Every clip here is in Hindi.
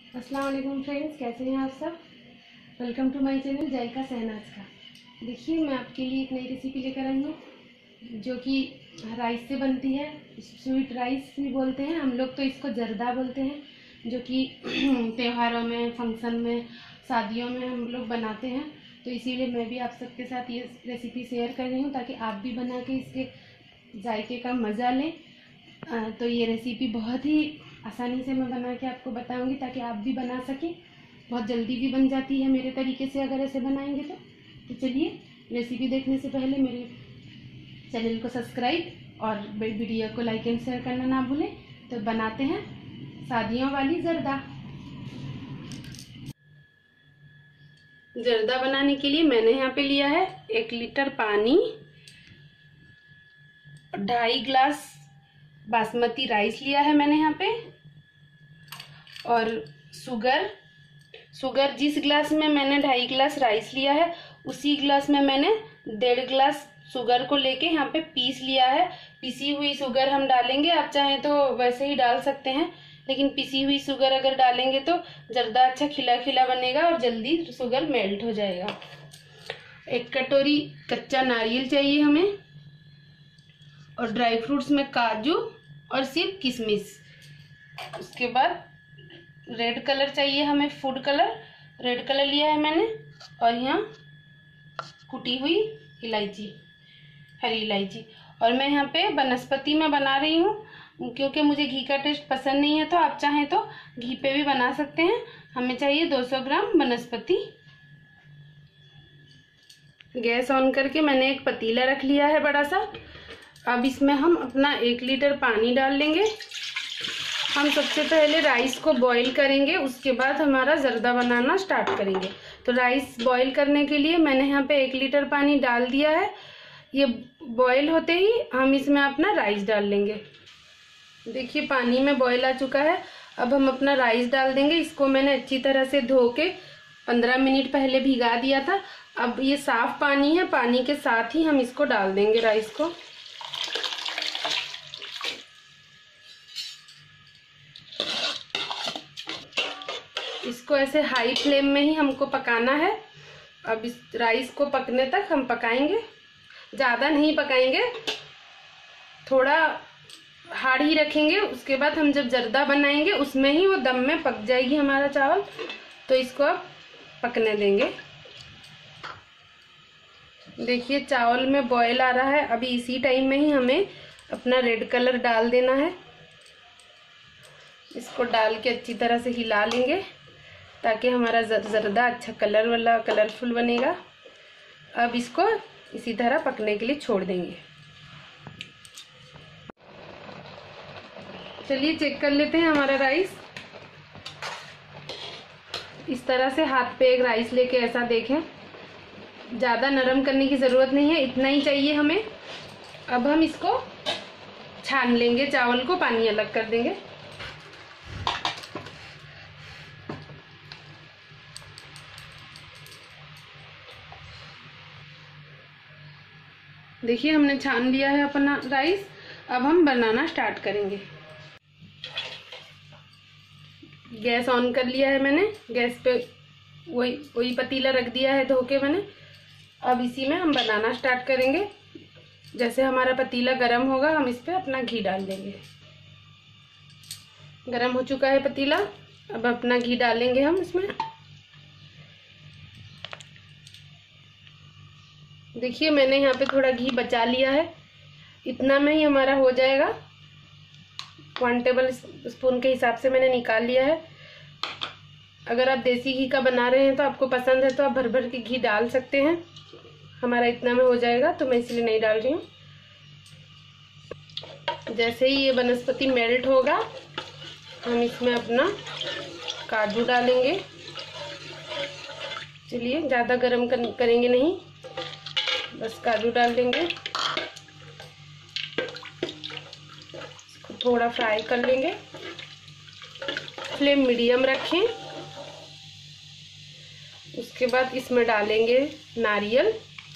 अस्सलाम वालेकुम फ्रेंड्स, कैसे हैं आप सब। Welcome to my channel Zaika Shahnaz का। देखिए, मैं आपके लिए एक नई रेसिपी लेकर आई हूँ जो कि राइस से बनती है। स्वीट राइस भी बोलते हैं हम लोग, तो इसको जर्दा बोलते हैं, जो कि त्योहारों में, फंक्शन में, शादियों में हम लोग बनाते हैं। तो इसीलिए मैं भी आप सबके साथ ये रेसिपी शेयर कर रही हूँ ताकि आप भी बना के इसके जायके का मज़ा लें। तो ये रेसिपी बहुत ही आसानी से मैं बना के आपको बताऊंगी ताकि आप भी बना सकें। बहुत जल्दी भी बन जाती है मेरे तरीके से अगर ऐसे बनाएंगे तो चलिए, रेसिपी देखने से पहले मेरे चैनल को सब्सक्राइब और वीडियो को लाइक एंड शेयर करना ना भूलें। तो बनाते हैं शादियों वाली जर्दा। जर्दा बनाने के लिए मैंने यहाँ पे लिया है 1 लीटर पानी, 2.5 गिलास बासमती राइस लिया है मैंने यहाँ पे, और शुगर जिस गिलास में मैंने 2.5 गिलास राइस लिया है उसी गिलास में मैंने 1.5 गिलास शुगर को लेके यहाँ पे पीस लिया है। पिसी हुई शुगर हम डालेंगे, आप चाहें तो वैसे ही डाल सकते हैं, लेकिन पिसी हुई शुगर अगर डालेंगे तो जर्दा अच्छा खिला खिला बनेगा और जल्दी शुगर मेल्ट हो जाएगा। 1 कटोरी कच्चा नारियल चाहिए हमें, और ड्राई फ्रूट्स में काजू और सिर्फ किशमिश। उसके बाद रेड कलर चाहिए हमें, फूड कलर, रेड कलर लिया है मैंने, और यहाँ कुटी हुई इलायची, हरी इलायची। और मैं यहाँ पे वनस्पति में बना रही हूँ क्योंकि मुझे घी का टेस्ट पसंद नहीं है, तो आप चाहें तो घी पे भी बना सकते हैं। हमें चाहिए 200 ग्राम वनस्पति। गैस ऑन करके मैंने एक पतीला रख लिया है बड़ा सा। अब इसमें हम अपना 1 लीटर पानी डाल लेंगे। हम सबसे पहले राइस को बॉईल करेंगे, उसके बाद हमारा जर्दा बनाना स्टार्ट करेंगे। तो राइस बॉईल करने के लिए मैंने यहाँ पे 1 लीटर पानी डाल दिया है। ये बॉईल होते ही हम इसमें अपना राइस डाल लेंगे। देखिए, पानी में बॉईल आ चुका है। अब हम अपना राइस डाल देंगे। इसको मैंने अच्छी तरह से धो के 15 मिनट पहले भिगा दिया था। अब ये साफ पानी है, पानी के साथ ही हम इसको डाल देंगे राइस को। इसको ऐसे हाई फ्लेम में ही हमको पकाना है। अब इस राइस को पकने तक हम पकाएंगे, ज़्यादा नहीं पकाएंगे, थोड़ा हार्ड ही रखेंगे। उसके बाद हम जब जर्दा बनाएंगे उसमें ही वो दम में पक जाएगी हमारा चावल। तो इसको अब पकने देंगे। देखिए, चावल में बॉयल आ रहा है। अभी इसी टाइम में ही हमें अपना रेड कलर डाल देना है। इसको डाल के अच्छी तरह से हिला लेंगे ताकि हमारा जर्दा अच्छा कलर वाला कलरफुल बनेगा। अब इसको इसी तरह पकने के लिए छोड़ देंगे। चलिए चेक कर लेते हैं हमारा राइस। इस तरह से हाथ पे एक राइस लेके ऐसा देखें, ज़्यादा नरम करने की ज़रूरत नहीं है, इतना ही चाहिए हमें। अब हम इसको छान लेंगे, चावल को पानी अलग कर देंगे। देखिए, हमने छान लिया है अपना राइस। अब हम बनाना स्टार्ट करेंगे। गैस ऑन कर लिया है मैंने, गैस पे वही पतीला रख दिया है धो के मैंने। अब इसी में हम बनाना स्टार्ट करेंगे। जैसे हमारा पतीला गरम होगा हम इस पे अपना घी डाल देंगे। गरम हो चुका है पतीला, अब अपना घी डालेंगे हम इसमें। देखिए, मैंने यहाँ पे थोड़ा घी बचा लिया है, इतना में ही हमारा हो जाएगा। 1 टेबल स्पून के हिसाब से मैंने निकाल लिया है। अगर आप देसी घी का बना रहे हैं तो आपको पसंद है तो आप भर भर के घी डाल सकते हैं। हमारा इतना में हो जाएगा तो मैं इसलिए नहीं डाल रही हूँ। जैसे ही ये वनस्पति मेल्ट होगा हम इसमें अपना काजू डालेंगे। चलिए, ज़्यादा गरम करेंगे नहीं, बस काजू डाल देंगे। इसको थोड़ा फ्राई कर लेंगे, फ्लेम मीडियम रखें। उसके बाद इसमें डालेंगे नारियल।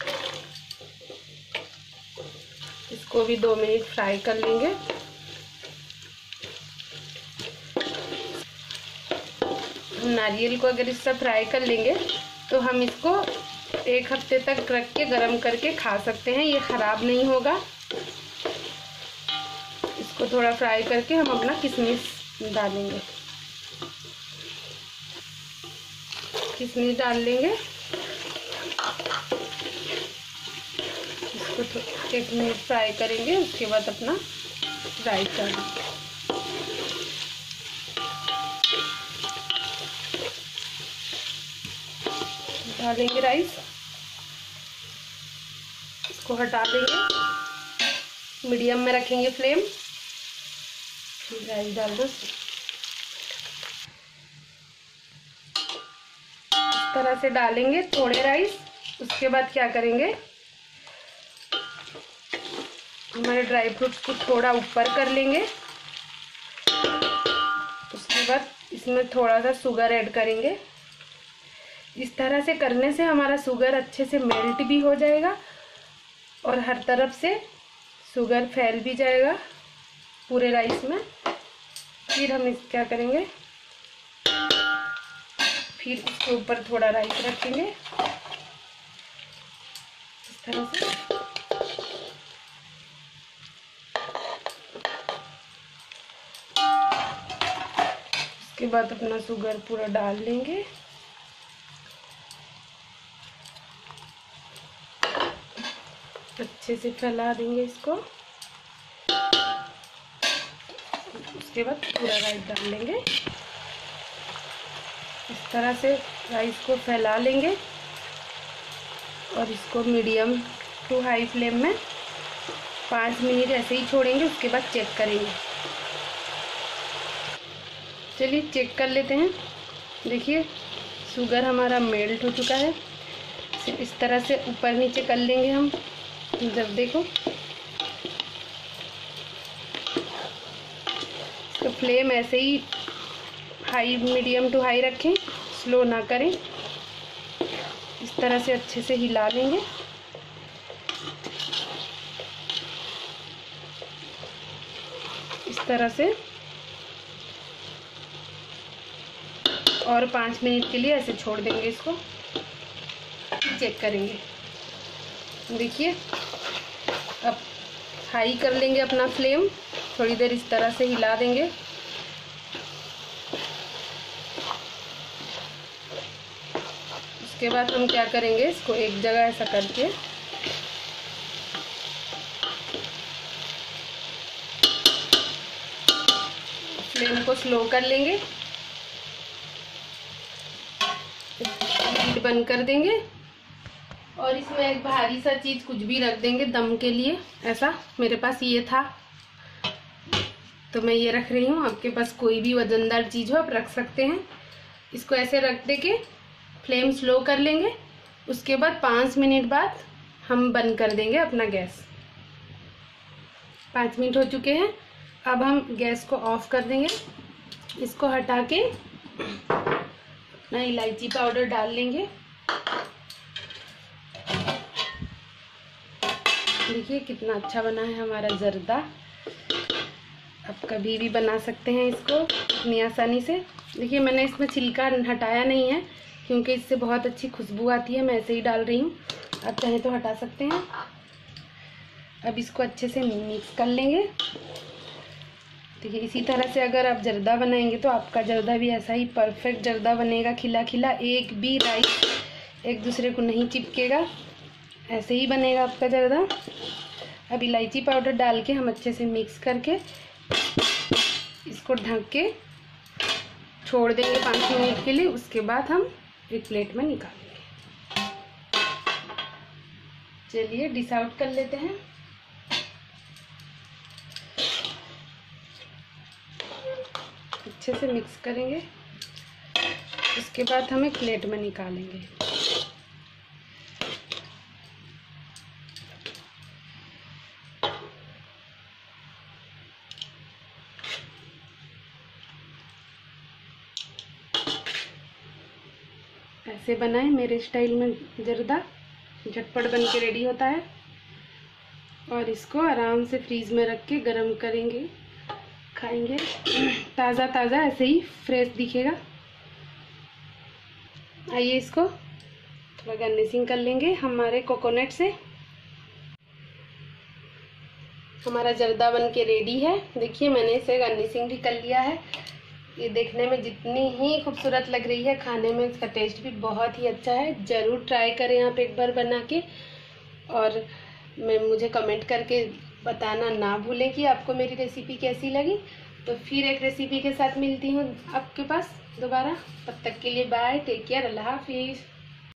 इसको भी 2 मिनट फ्राई कर लेंगे। नारियल को अगर इससे फ्राई कर लेंगे तो हम इसको 1 हफ्ते तक रख के गरम करके खा सकते हैं, ये ख़राब नहीं होगा। इसको थोड़ा फ्राई करके हम अपना किशमिश डालेंगे, किशमिश डाल लेंगे। इसको 1 मिनट फ्राई करेंगे, उसके बाद अपना राइस डालेंगे। डालेंगे राइस, इसको हटा देंगे, मीडियम में रखेंगे फ्लेम। राइस डाल दो, इस तरह से डालेंगे थोड़े राइस। उसके बाद क्या करेंगे, हमारे ड्राई फ्रूट्स को थोड़ा ऊपर कर लेंगे। उसके बाद इसमें थोड़ा सा शुगर ऐड करेंगे। इस तरह से करने से हमारा शुगर अच्छे से मेल्ट भी हो जाएगा और हर तरफ से शुगर फैल भी जाएगा पूरे राइस में। फिर हम क्या करेंगे, फिर इसके ऊपर थोड़ा राइस रखेंगे इस तरह से। इसके बाद अपना शुगर पूरा डाल लेंगे। अच्छे से फैला देंगे इसको। उसके बाद पूरा राइस डाल लेंगे। इस तरह से राइस को फैला लेंगे और इसको मीडियम टू हाई फ्लेम में 5 मिनट ऐसे ही छोड़ेंगे। उसके बाद चेक करेंगे। चलिए चेक कर लेते हैं। देखिए शुगर हमारा मेल्ट हो चुका है। इस तरह से ऊपर नीचे कर लेंगे हम। जब देखो तो फ्लेम ऐसे ही हाई मीडियम टू हाई रखें, स्लो ना करें। इस तरह से अच्छे से हिला लेंगे। इस तरह से और 5 मिनट के लिए ऐसे छोड़ देंगे इसको। चेक करेंगे। देखिए अब हाई कर लेंगे अपना फ्लेम, थोड़ी देर इस तरह से हिला देंगे। उसके बाद हम क्या करेंगे, इसको एक जगह ऐसा करके फ्लेम को स्लो कर लेंगे, हीट बंद कर देंगे और इसमें एक भारी सा चीज़ कुछ भी रख देंगे दम के लिए। ऐसा मेरे पास ये था तो मैं ये रख रही हूँ। आपके पास कोई भी वजनदार चीज़ हो आप रख सकते हैं। इसको ऐसे रख दे के फ्लेम स्लो कर लेंगे। उसके बाद 5 मिनट बाद हम बंद कर देंगे अपना गैस। 5 मिनट हो चुके हैं। अब हम गैस को ऑफ कर देंगे। इसको हटा के अपना इलायची पाउडर डाल लेंगे। देखिए कितना अच्छा बना है हमारा जर्दा। आप कभी भी बना सकते हैं इसको इतनी आसानी से। देखिए मैंने इसमें छिलका हटाया नहीं है क्योंकि इससे बहुत अच्छी खुशबू आती है। मैं ऐसे ही डाल रही हूँ, आप चाहें तो हटा सकते हैं। अब इसको अच्छे से मिक्स कर लेंगे। देखिए इसी तरह से अगर आप जर्दा बनाएंगे तो आपका जर्दा भी ऐसा ही परफेक्ट जर्दा बनेगा, खिला खिला। एक भी राइस एक दूसरे को नहीं चिपकेगा, ऐसे ही बनेगा आपका जर्दा। अब इलायची पाउडर डाल के हम अच्छे से मिक्स करके इसको ढक के छोड़ देंगे 5 मिनट के लिए। उसके बाद हम एक प्लेट में निकालेंगे। चलिए डिश आउट कर लेते हैं। अच्छे से मिक्स करेंगे। उसके बाद हम एक प्लेट में निकालेंगे। ऐसे बनाएं मेरे स्टाइल में जर्दा, झटपट बन के रेडी होता है। और इसको आराम से फ्रीज में रख के गर्म करेंगे, खाएंगे। ताज़ा ताज़ा ऐसे ही फ्रेश दिखेगा। आइए इसको थोड़ा गार्निशिंग कर लेंगे हमारे कोकोनट से। हमारा जर्दा बन के रेडी है। देखिए मैंने इसे गार्निशिंग भी कर लिया है। ये देखने में जितनी ही खूबसूरत लग रही है, खाने में इसका टेस्ट भी बहुत ही अच्छा है। ज़रूर ट्राई करें आप एक बार बना के, और मुझे कमेंट करके बताना ना भूलें कि आपको मेरी रेसिपी कैसी लगी। तो फिर एक रेसिपी के साथ मिलती हूँ आपके पास दोबारा। तब तक के लिए बाय, टेक केयर, अल्लाह हाफिज़।